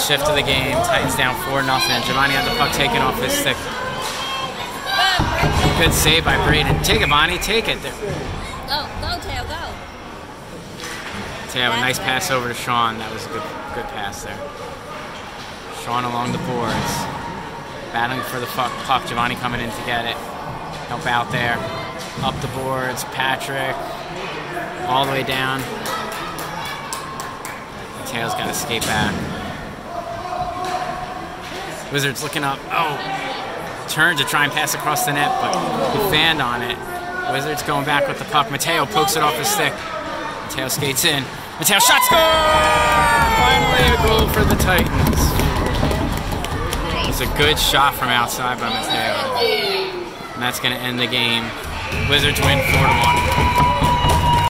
shift of the game. Titans down 4-0. Giovanni had the puck taken off his stick. Good save by Braden. Take it, Bonnie. Take it. There. Go, Teo, go. Teo, a nice pass over to Sean. That was a good pass there. Sean along the boards. Battling for the puck. Giovanni coming in to get it. Help out there. Up the boards. Patrick. All the way down. Mateo's got to skate back. Wizards looking up. Oh! Turn to try and pass across the net, but he fanned on it. Wizards going back with the puck. Matteo pokes it off his stick. Matteo skates in. Matteo shot, score! Finally a goal for the Titans. It was a good shot from outside by Matteo. And that's going to end the game. Wizards win 4-1.